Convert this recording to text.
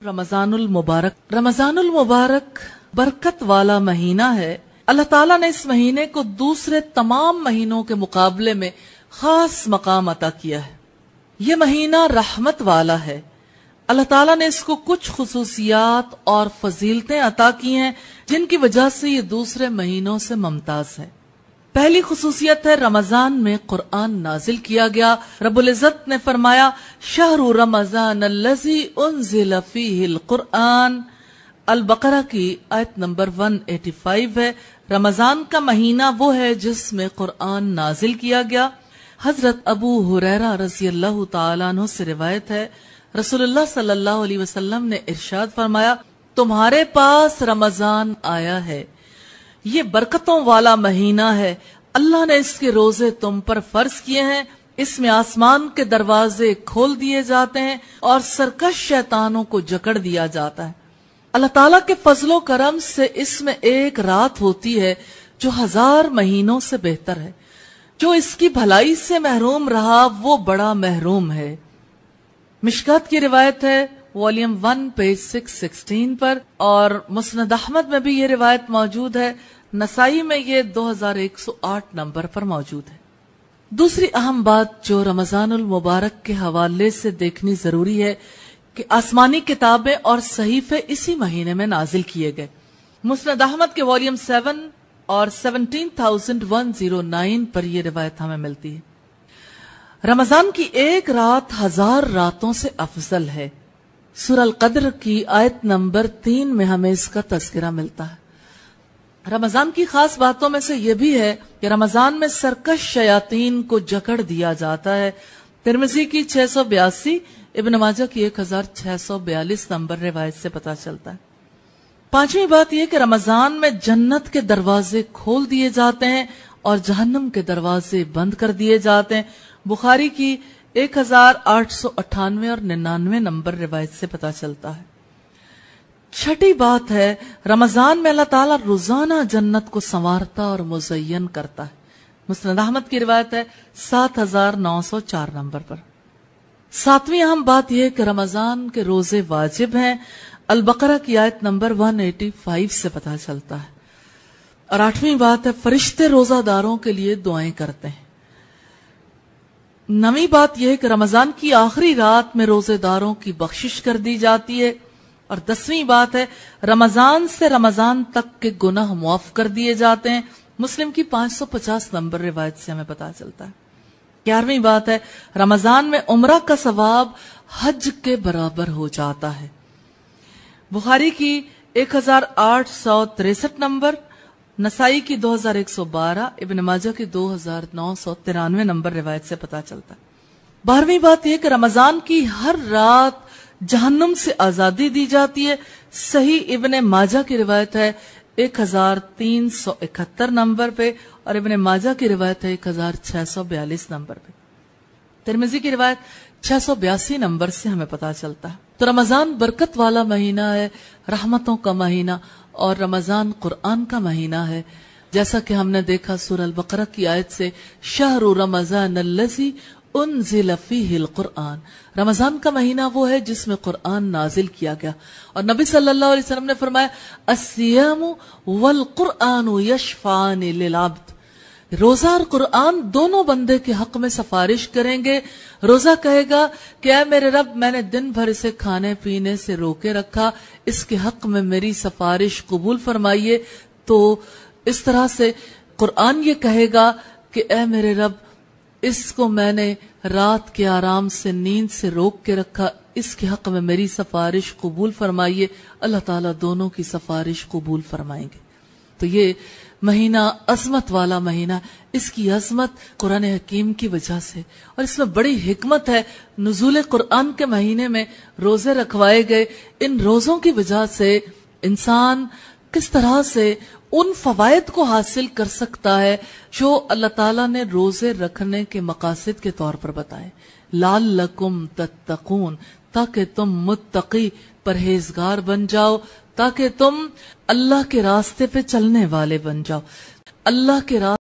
رمضان المبارک۔ رمضان المبارک برکت والا مہینہ ہے۔ اللہ تعالیٰ نے اس مہینے کو دوسرے تمام مہینوں کے مقابلے میں خاص مقام عطا کیا ہے۔ یہ مہینہ رحمت والا ہے۔ اللہ تعالیٰ نے اس کو کچھ خصوصیات اور فضیلتیں عطا کی ہیں جن کی وجہ سے یہ دوسرے مہینوں سے ممتاز ہے۔ پہلی خصوصیت ہے رمضان میں قرآن نازل کیا گیا۔ رب العزت نے فرمایا شہر رمضان الذی انزل فیہ القرآن، البقرہ کی آیت نمبر 185 ہے۔ رمضان کا مہینہ وہ ہے جس میں قرآن نازل کیا گیا۔ حضرت ابو ہریرہ رضی اللہ تعالیٰ عنہ سے روایت ہے، رسول اللہ صلی اللہ علیہ وسلم نے ارشاد فرمایا تمہارے پاس رمضان آیا ہے، یہ برکتوں والا مہینہ ہے، اللہ نے اس کے روزے تم پر فرض کیے ہیں، اس میں آسمان کے دروازے کھول دیے جاتے ہیں اور سرکش شیطانوں کو جکڑ دیا جاتا ہے۔ اللہ تعالیٰ کے فضل و کرم سے اس میں ایک رات ہوتی ہے جو 1000 مہینوں سے بہتر ہے۔ جو اس کی بھلائی سے محروم رہا وہ بڑا محروم ہے۔ مشکات کی روایت ہے والیوم 1 پیج 616 پر، اور مسند احمد میں بھی یہ روایت موجود ہے، نسائی میں یہ 2108 نمبر پر موجود ہے۔ دوسری اہم بات جو رمضان المبارک کے حوالے سے دیکھنی ضروری ہے کہ آسمانی کتابیں اور صحیفے اسی مہینے میں نازل کیے گئے۔ مسند احمد کے والیوم 7 اور 17109 پر یہ روایت ہمیں ملتی ہے۔ رمضان کی ایک رات 1000 راتوں سے افضل ہے۔ سورہ القدر کی آیت نمبر 3 میں ہمیں اس کا تذکرہ ملتا ہے۔ رمضان کی خاص باتوں میں سے یہ بھی ہے کہ رمضان میں سرکش شیاطین کو جکڑ دیا جاتا ہے۔ ترمذی کی 682، ابن ماجہ کی 1642 نمبر روایت سے پتہ چلتا ہے۔ پانچویں بات یہ کہ رمضان میں جنت کے دروازے کھول دیے جاتے ہیں اور جہنم کے دروازے بند کر دیے جاتے ہیں۔ بخاری کی 1898 اور 99 نمبر روایت سے پتہ چلتا ہے۔ چھٹی بات ہے رمضان میں اللہ تعالیٰ روزانہ جنت کو سنوارتا اور مزین کرتا ہے۔ مسند احمد کی روایت ہے 7904 نمبر پر۔ ساتویں اہم بات یہ کہ رمضان کے روزے واجب ہیں، البقرہ کی آیت نمبر 185 سے پتہ چلتا ہے۔ اور آٹھویں بات ہے فرشتے روزہ داروں کے لیے دعائیں کرتے ہیں۔ نویں بات یہ ہے کہ رمضان کی آخری رات میں روزے داروں کی بخشش کر دی جاتی ہے۔ اور 10ویں بات ہے رمضان سے رمضان تک کے گناہ معاف کر دیے جاتے ہیں۔ مسلم کی 550 نمبر روایت سے ہمیں پتہ چلتا ہے۔ 11ویں بات ہے رمضان میں عمرہ کا ثواب حج کے برابر ہو جاتا ہے۔ بخاری کی 1863 نمبر، نسائی کی 2112، ابن ماجہ کی 2993 نمبر روایت سے پتہ چلتا ہے۔ 12ویں بات یہ کہ رمضان کی ہر رات جہنم سے آزادی دی جاتی ہے۔ صحیح ابن ماجہ کی روایت ہے 1371 نمبر پہ، اور ابن ماجہ کی روایت ہے 1642 نمبر پہ۔ ترمذی کی روایت 682 نمبر سے ہمیں پتہ چلتا ہے۔ تو رمضان برکت والا مہینہ ہے، رحمتوں کا مہینہ، اور رمضان قرآن کا مہینہ ہے۔ جیسا کہ ہم نے دیکھا سورہ البقرہ کی آیت سے شہر رمضان الذی انزل فیہ القرآن، رمضان کا مہینہ وہ ہے جس میں قرآن نازل کیا گیا۔ اور نبی صلی اللہ علیہ وسلم نے فرمایا الصیام والقرآن یشفعان للعبد، روزہ اور قرآن دونوں بندے کے حق میں سفارش کریں گے۔ روزہ کہے گا کہ اے میرے رب، میں نے دن بھر اسے کھانے پینے سے روکے رکھا، اس کے حق میں میری سفارش قبول فرمائیے۔ تو اس طرح سے قرآن یہ کہے گا کہ اے میرے رب، اس کو میں نے رات کے آرام سے نیند سے روک کے رکھا، اس کے حق میں میری سفارش قبول فرمائیے۔ اللہ تعالیٰ دونوں کی سفارش قبول فرمائیں گے۔ تو یہ مہینہ عظمت والا مہینہ، اس کی عظمت قرآن حکیم کی وجہ سے، اور اس میں بڑی حکمت ہے۔ نزول قرآن کے مہینے میں روزے رکھوائے گئے، ان روزوں کی وجہ سے انسان کس طرح سے ان فوائد کو حاصل کر سکتا ہے جو اللہ تعالیٰ نے روزے رکھنے کے مقاصد کے طور پر بتائے۔ لعلکم تتقون، تاکہ تم متقی پرہیزگار بن جاؤ، تاکہ تم اللہ کے راستے پہ چلنے والے بن جاؤ۔ اللہ کے راستے